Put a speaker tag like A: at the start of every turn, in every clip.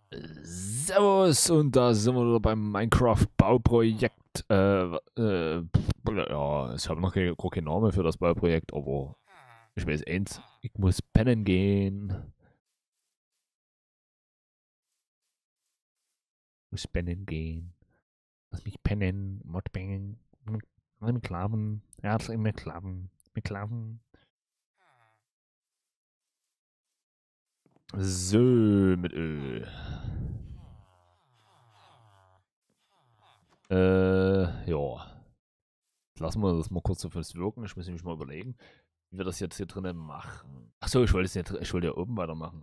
A: Servus, und da sind wir wieder beim Minecraft-Bauprojekt. Ja, ich habe noch gar keinen Namen für das Bauprojekt, aber ich weiß eins, ich muss pennen gehen. Muss pennen gehen. Lass mich pennen, Modbängen. Lass mich klappen. Ja, lass mich klappen. Mich klappen. So, mit Öl. Ja. Lassen wir das mal kurz auf uns wirken. Ich muss nämlich mal überlegen, wie wir das jetzt hier drinnen machen. Achso, ich wollte ja oben weitermachen.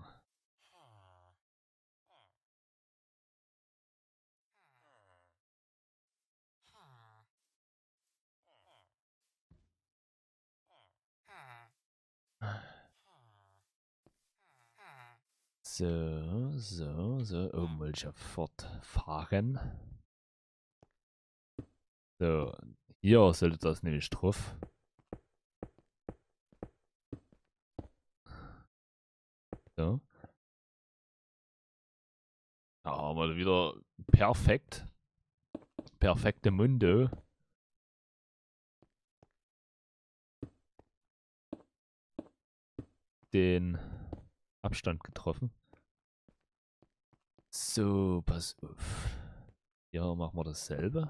A: So. Oben wollte ich ja fortfahren. So, hier sollte das nämlich drauf. So. Da haben wir wieder perfekt. Perfekte Mundo. Den Abstand getroffen. So, pass auf. Hier machen wir dasselbe.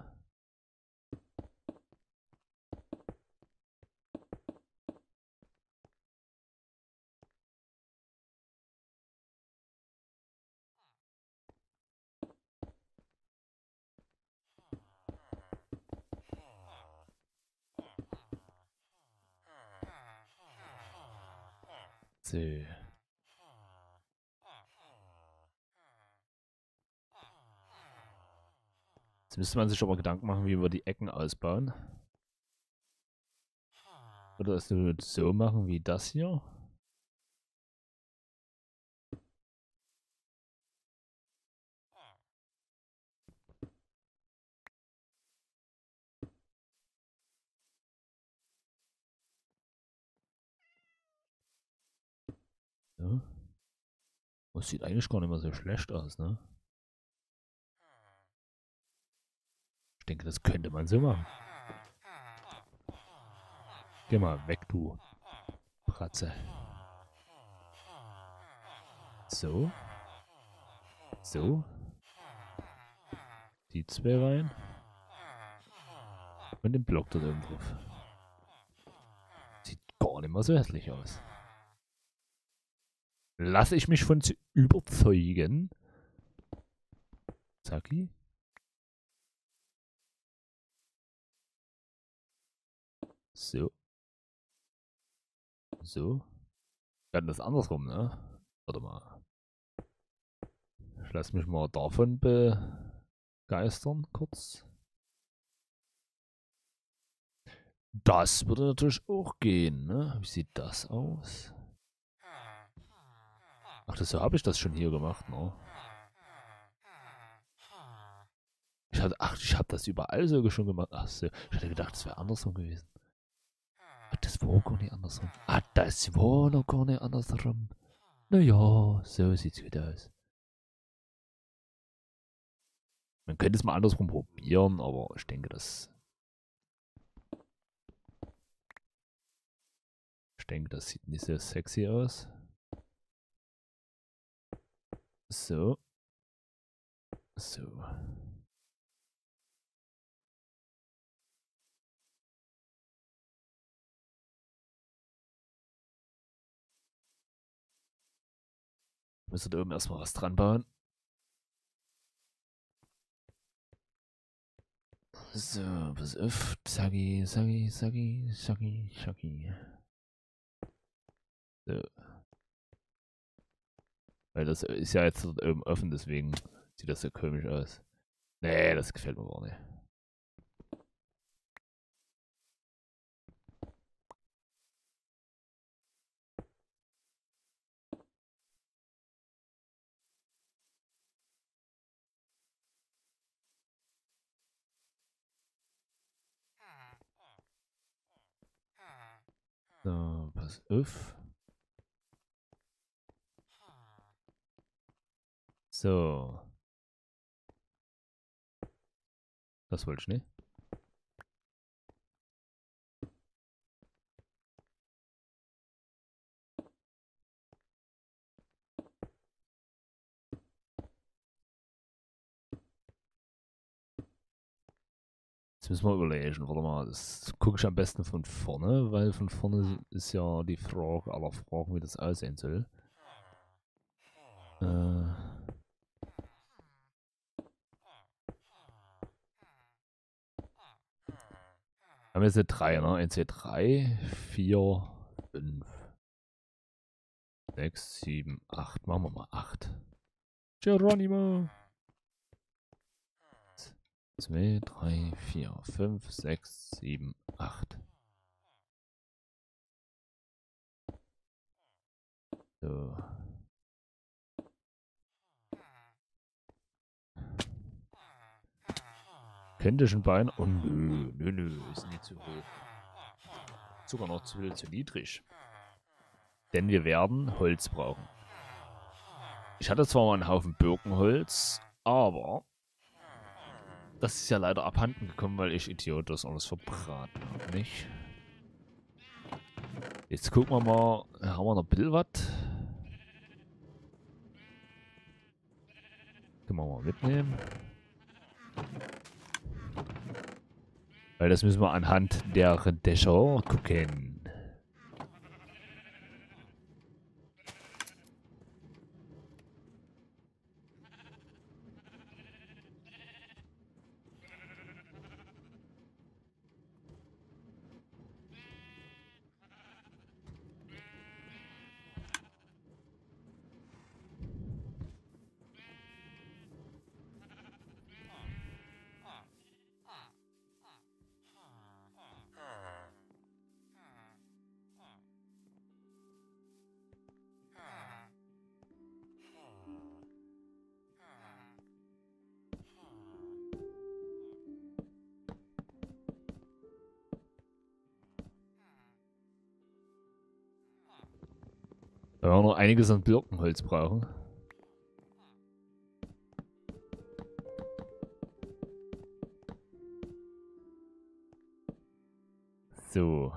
A: So. Jetzt müsste man sich aber Gedanken machen, wie wir die Ecken ausbauen. Oder es nur so machen wie das hier. So. Das sieht eigentlich gar nicht mehr so schlecht aus, ne? Ich denke, das könnte man so machen. Geh mal weg, du Bratze. So. So. Die zwei rein. Und den Block da oben drauf. Sieht gar nicht mehr so hässlich aus. Lasse ich mich von zu überzeugen. Zacki. So. So. Wir hatten das andersrum, ne? Warte mal. Ich lasse mich mal davon begeistern, kurz. Das würde natürlich auch gehen, ne? Wie sieht das aus? Ach, so habe ich das schon hier gemacht, ne? Ich habe das überall so schon gemacht. Ach so, ich hatte gedacht, das wäre andersrum gewesen. Ach, das war gar nicht andersrum. Ah, das war noch gar nicht andersrum. Naja, so sieht's gut aus. Man könnte es mal andersrum probieren, aber ich denke, das sieht nicht so sexy aus. So. So. Müsste da oben erstmal was dran bauen. So, pass auf. Zacki. So. Weil das ist ja jetzt dort oben offen, deswegen sieht das so komisch aus. Nee, das gefällt mir gar nicht. So, pass auf. So. Das wollte ich nicht. Jetzt müssen wir überlegen. Warte mal, das gucke ich am besten von vorne, weil von vorne ist ja die Frage aller Fragen, wie das aussehen soll. Haben wir jetzt drei, ne? 1, 2, 3, 4, 5, 6, 7, 8. Machen wir mal 8. Geronimo! 2, 3, 4, 5, 6, 7, 8. So. Könnte ich ein Bein. Oh nö, ist nicht zu hoch. Sogar noch zu niedrig. Denn wir werden Holz brauchen. Ich hatte zwar mal einen Haufen Birkenholz, aber das ist ja leider abhanden gekommen, weil ich Idiot das alles verbraten habe, nicht? Jetzt gucken wir mal, haben wir noch ein bisschen was? Können wir mal mitnehmen. Weil das müssen wir anhand der Dächer gucken. Wir werden noch einiges an Birkenholz brauchen. So.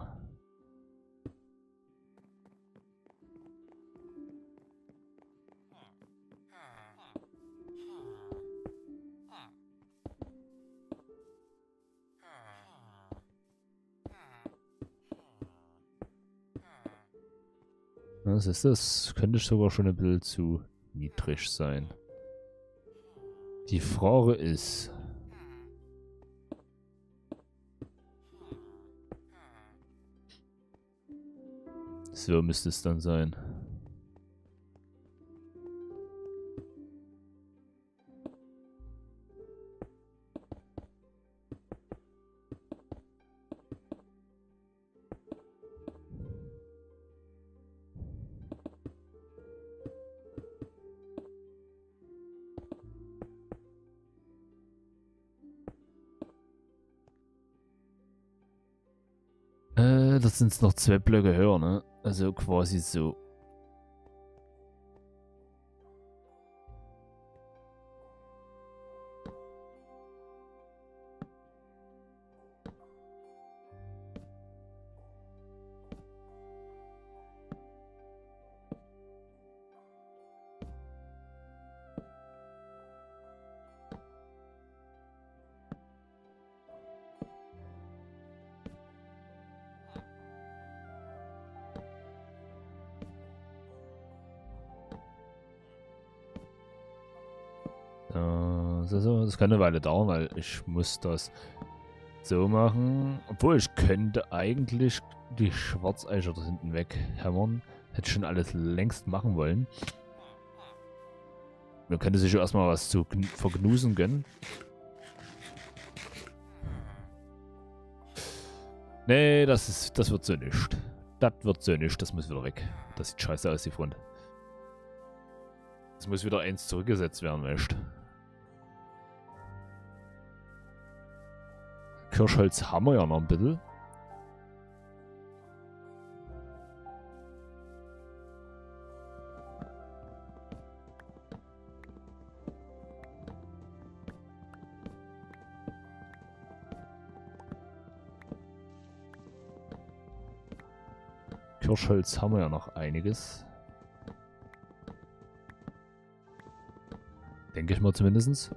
A: Was ist das? Könnte sogar schon ein bisschen zu niedrig sein. Die Frage ist... So müsste es dann sein. Das sind noch 2 Blöcke höher, ne? Also quasi so. Das kann eine Weile dauern, weil ich muss das so machen. Obwohl ich könnte eigentlich die Schwarzeicher da hinten weghämmern. Hätte schon alles längst machen wollen. Man könnte sich ja erstmal was zu vergnusen gönnen. Nee, das wird so nicht. Das wird so nicht, das muss wieder weg. Das sieht scheiße aus, die Front. Das muss wieder eins zurückgesetzt werden, weißt. Kirschholz haben wir ja noch ein bisschen. Hirschholz haben wir ja noch einiges. Denke ich mal zumindest.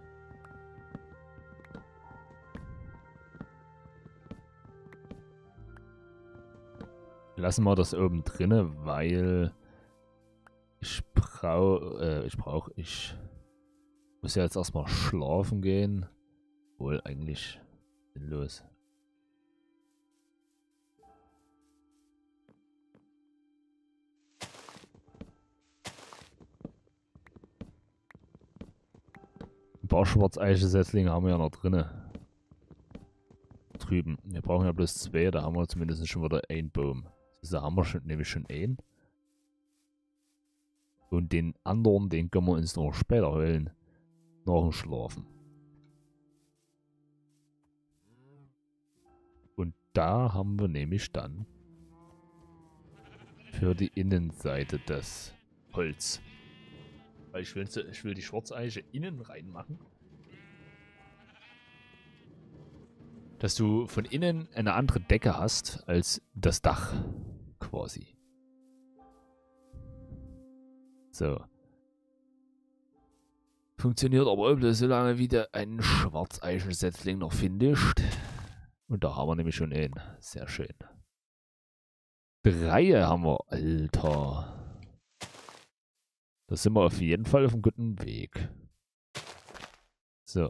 A: Lassen wir das oben drinne, weil ich muss ja jetzt erstmal schlafen gehen. Wohl eigentlich sinnlos. Ein paar Schwarzeiche-Setzlinge haben wir ja noch drinne. Drüben. Wir brauchen ja bloß 2, da haben wir zumindest schon wieder einen Baum. Da haben wir schon, nämlich schon einen. Und den anderen, den können wir uns noch später holen. Nach dem Schlafen. Und da haben wir nämlich dann für die Innenseite das Holz. Weil ich will die Schwarzeiche innen reinmachen. Dass du von innen eine andere Decke hast als das Dach. Quasi. So. Funktioniert aber bloß so lange, wie du einen Schwarzeichen-Setzling noch findest. Und da haben wir nämlich schon einen. Sehr schön. 3 haben wir. Alter. Da sind wir auf jeden Fall auf einem guten Weg. So.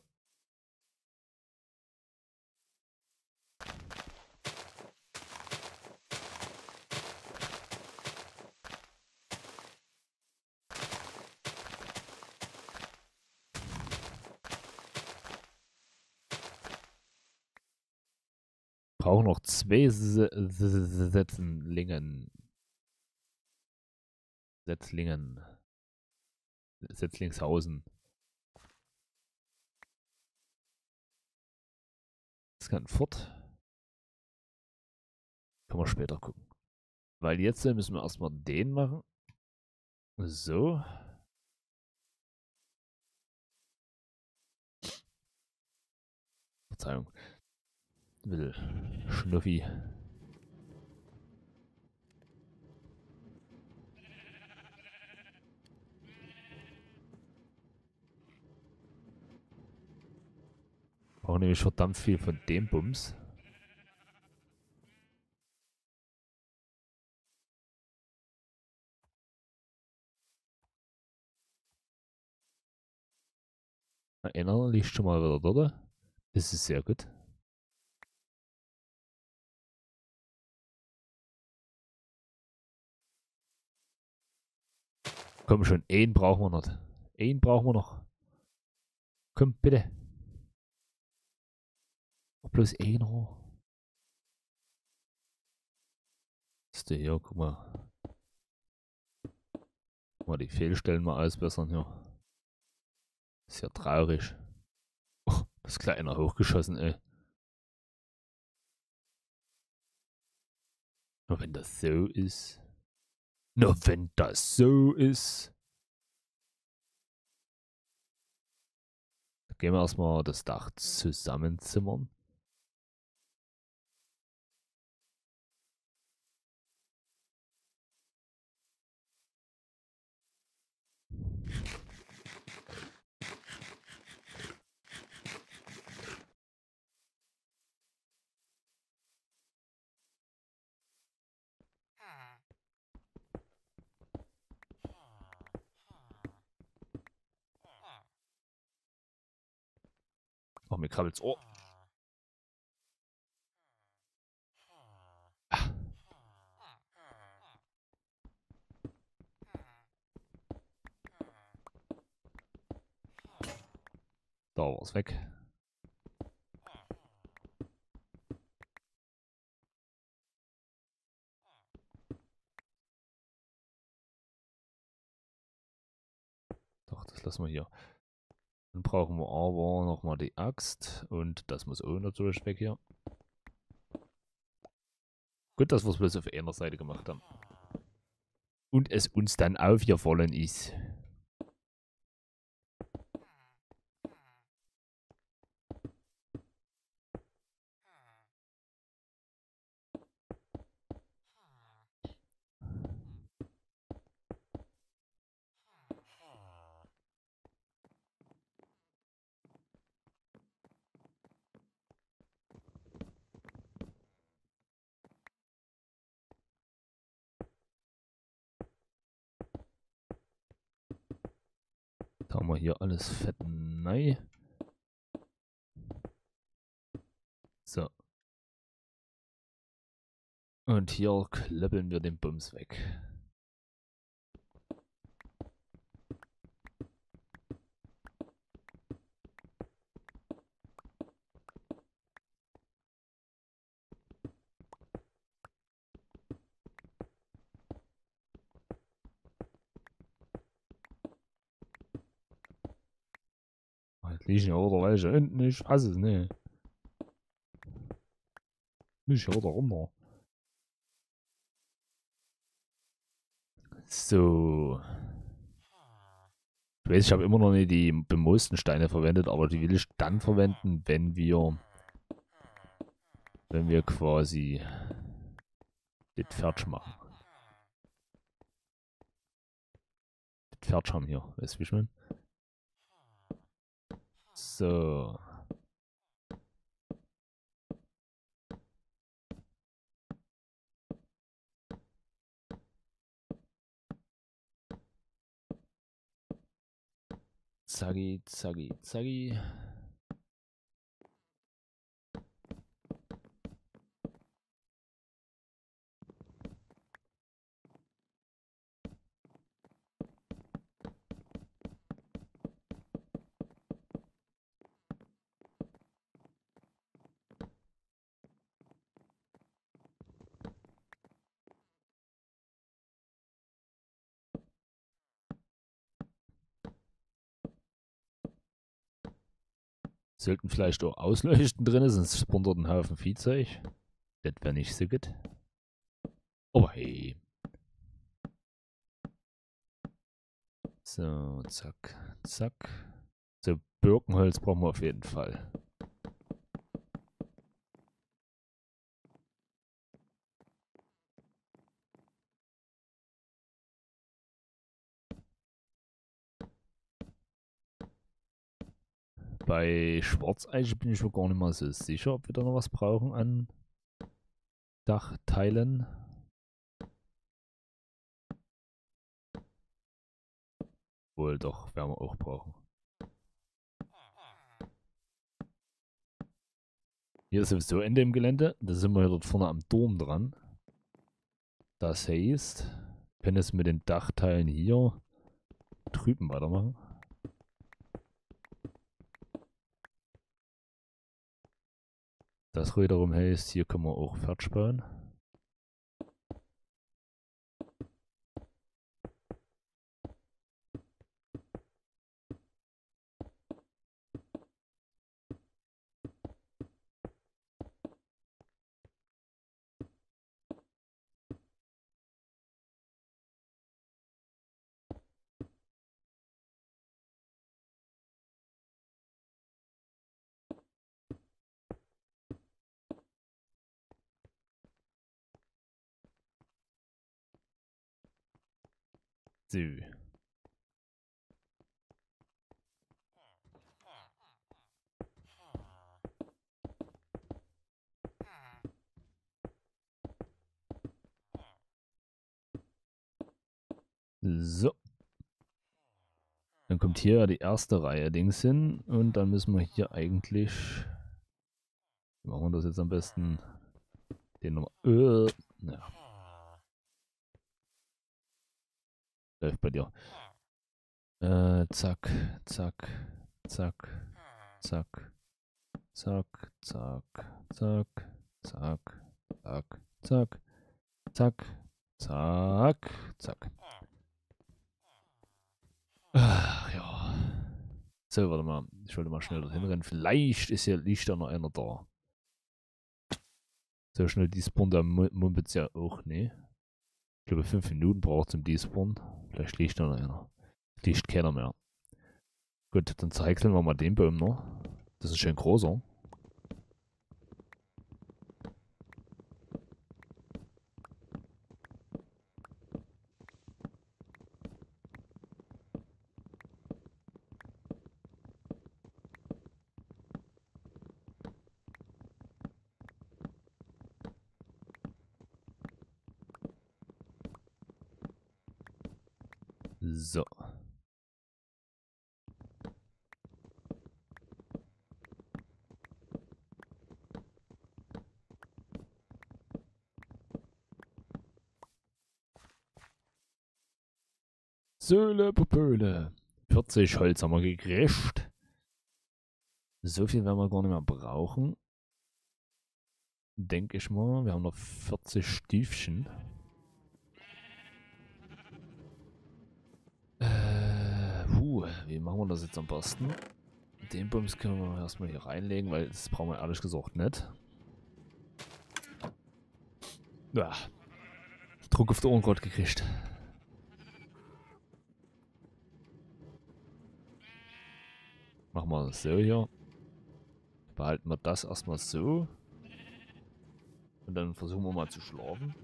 A: Brauchen noch 2 Setzlingshausen. Das kann fort. Können wir später gucken. Weil jetzt müssen wir erstmal den machen. So. Verzeihung. Will Schnuffi. Brauchen nämlich verdammt viel von dem Bums. Einer liegt schon mal wieder dort. Das ist sehr gut. Komm schon, einen brauchen wir noch. Einen brauchen wir noch. Komm, bitte. Bloß einer. Ist der hier, guck mal. Mal die Fehlstellen mal ausbessern hier. Ist ja traurig. Oh, das kleine hochgeschossen, ey. Nur wenn das so ist. Nur wenn das so ist. Da gehen wir erstmal das Dach zusammenzimmern. Oh, mir krabbelt's Ohr. Ah. Da war's weg. Doch, das lassen wir hier. Dann brauchen wir aber nochmal die Axt. Und das muss auch natürlich weg hier. Gut, dass wir es bloß auf einer Seite gemacht haben. Und es uns dann aufgefallen ist. Da haben wir hier alles fett neu. So. Und hier klöppeln wir den Bums weg. Jetzt liegen ja wieder welche unten, ich fasse es nicht. Nicht hier wieder runter. So. Ich weiß, ich habe immer noch nicht die bemoosten Steine verwendet, aber die will ich dann verwenden, wenn wir quasi das fertig machen. Das fertig haben hier, weißt du, wie ich meine? So. Zacki, zacki, zacki. Sollten vielleicht auch Ausleuchten drin, sonst spawnt dort ein Haufen Viehzeug. Das wäre nicht so gut. Aber hey. So, zack, zack. So, Birkenholz brauchen wir auf jeden Fall. Bei Schwarzeiche bin ich mir gar nicht mal so sicher, ob wir da noch was brauchen an Dachteilen. Wohl doch, werden wir auch brauchen. Hier ist sowieso Ende im Gelände. Da sind wir hier dort vorne am Turm dran. Das heißt, wir können es mit den Dachteilen hier drüben weitermachen. Das wiederum heißt, hier können wir auch fertig bauen. So. So. Dann kommt hier die erste Reihe Dings hin und dann müssen wir hier eigentlich. Wie machen wir das jetzt am besten? Den Nummer. Ja, läuft bei dir. Zack, zack, zack, zack, zack, zack, zack, zack, zack, zack, zack, zack, zack. Ach ja. So, warte mal. Ich wollte mal schnell dorthin rennen. Vielleicht liegt ja noch einer da. So schnell despawnen, da mumpelt ja auch, ne? Ich glaube 5 Minuten braucht zum Despawnen. Vielleicht liegt da noch einer. Liegt keiner mehr. Gut, dann zeichseln wir mal den Baum noch. Das ist schön großer. So. Söhle, Popöle. 40 Holz haben wir gekriegt. So viel werden wir gar nicht mehr brauchen. Denke ich mal. Wir haben noch 40 Stiefchen. Wie machen wir das jetzt am besten? Den Bums können wir erstmal hier reinlegen, weil das brauchen wir ehrlich gesagt nicht. Ja. Druck auf die Ohren gerade gekriegt. Machen wir das so hier. Behalten wir das erstmal so. Und dann versuchen wir mal zu schlafen.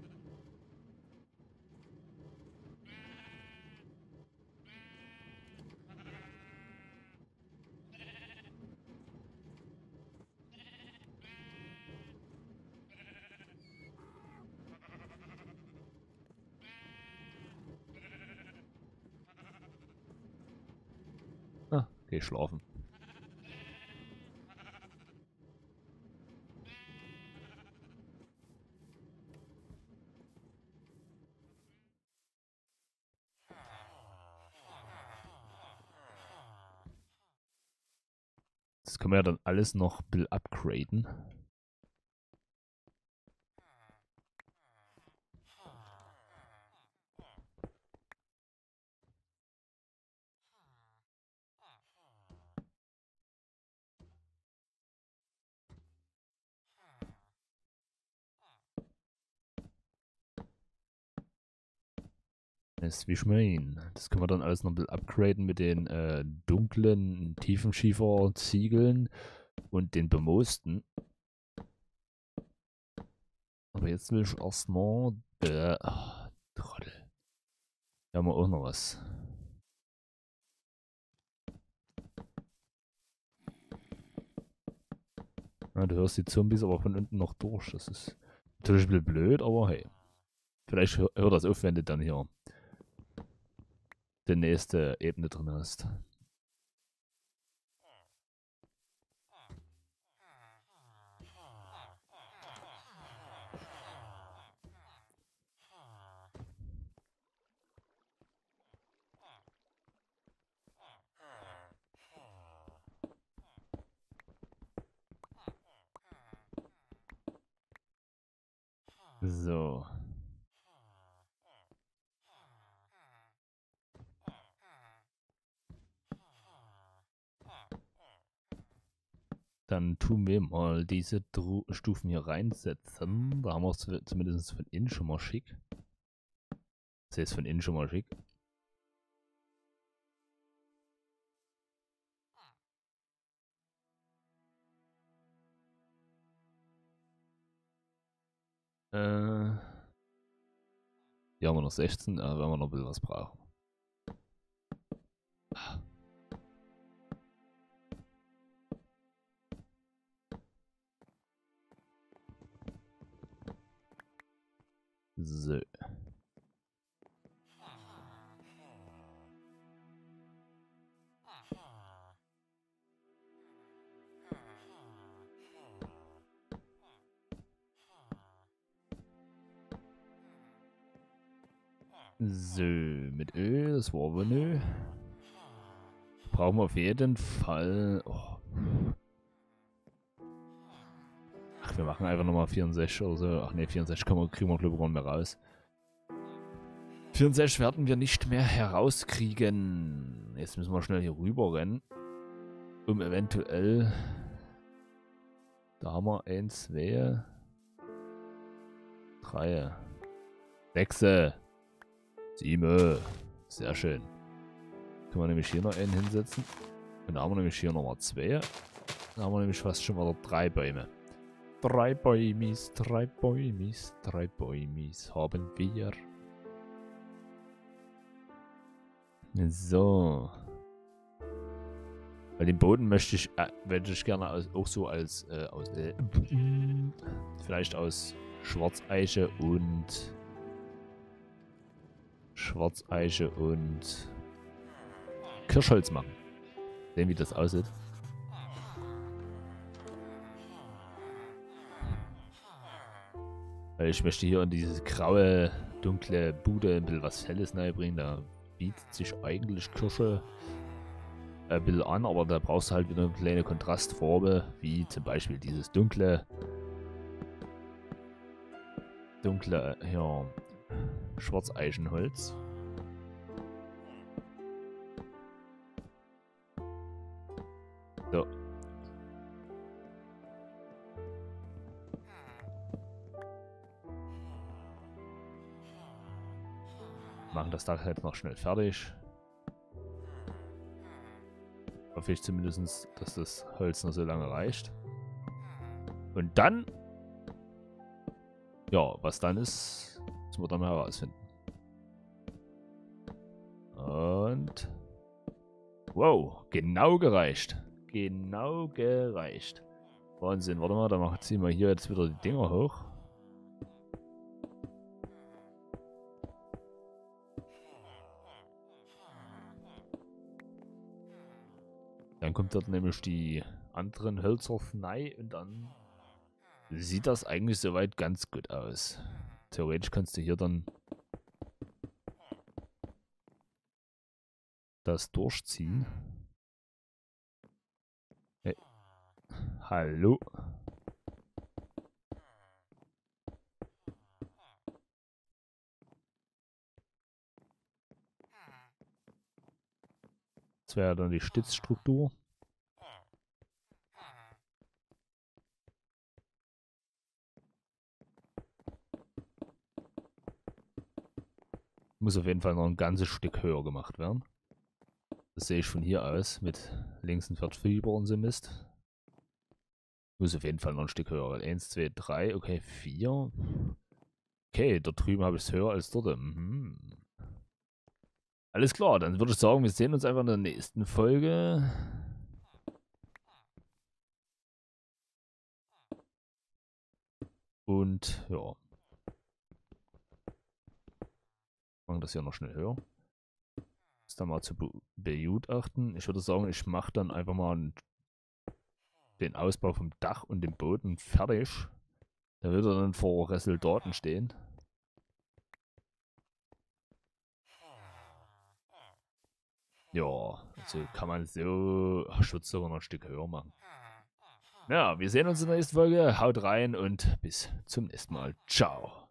A: Ah, geh schlafen. Das können wir ja dann alles noch ein bisschen upgraden. Das ist wie Schwein. Das können wir dann alles noch ein bisschen upgraden mit den dunklen Tiefenschiefer-Ziegeln und den bemoosten. Aber jetzt will ich erstmal. Trottel. Hier haben wir auch noch was. Ja, du hörst die Zombies aber von unten noch durch. Das ist natürlich ein bisschen blöd, aber hey. Vielleicht hört das auf, wenn du dann hier die nächste Ebene drin hast. So. Dann tun wir mal diese Stufen hier reinsetzen. Da haben wir es zumindest von innen schon mal schick. Das ist von innen schon mal schick. Hier haben wir noch 16, da werden wir noch ein bisschen was brauchen. So. So, mit Öl, das war aber nö. Brauchen wir auf jeden Fall. Oh. Ach, wir machen einfach nochmal 64 oder so. Ach ne, 64 kriegen wir glaube ich gar nicht mehr raus. 64 werden wir nicht mehr herauskriegen. Jetzt müssen wir schnell hier rüber rennen. Um eventuell. Da haben wir 1, 2, 3, 6, 7. Sehr schön. Können wir nämlich hier noch einen hinsetzen. Und da haben wir nämlich hier nochmal 2. Da haben wir nämlich fast schon mal 3 Bäume. 3 Bäumis, 3 Bäumis, 3 Bäumis haben wir. So. Weil den Boden möchte ich gerne auch so als vielleicht aus Schwarzeiche und Kirschholz machen. Sehen, wie das aussieht. Weil ich möchte hier in diese graue, dunkle Bude ein bisschen was Helles neu bringen. Da bietet sich eigentlich Kirsche ein bisschen an, aber da brauchst du halt wieder eine kleine Kontrastfarbe, wie zum Beispiel dieses dunkle hier, Schwarzeichenholz. So. Machen das Dach halt noch schnell fertig. Hoffe ich zumindest, dass das Holz noch so lange reicht. Und dann, ja, was dann ist, müssen wir dann mal herausfinden. Und, wow, genau gereicht. Genau gereicht. Wahnsinn, warte mal, dann ziehen wir hier jetzt wieder die Dinger hoch. Dann kommt dort nämlich die anderen Hölzer rein und dann sieht das eigentlich soweit ganz gut aus. Theoretisch kannst du hier dann das durchziehen. Hey. Hallo. Das wäre dann die Stützstruktur. Muss auf jeden Fall noch ein ganzes Stück höher gemacht werden. Das sehe ich von hier aus mit links ein Viertelfieber und so Mist. Muss auf jeden Fall noch ein Stück höher. 1, 2, 3, okay, 4. Okay, dort drüben habe ich es höher als dort. Mhm. Alles klar, dann würde ich sagen, wir sehen uns einfach in der nächsten Folge. Und ja. Machen das hier noch schnell höher. Das dann mal zu begutachten. Ich würde sagen, ich mache dann einfach mal den Ausbau vom Dach und dem Boden fertig. Da wird er dann vor Resultaten stehen. Ja, also kann man so, ich würde es sogar noch ein Stück höher machen. Ja, wir sehen uns in der nächsten Folge. Haut rein und bis zum nächsten Mal. Ciao.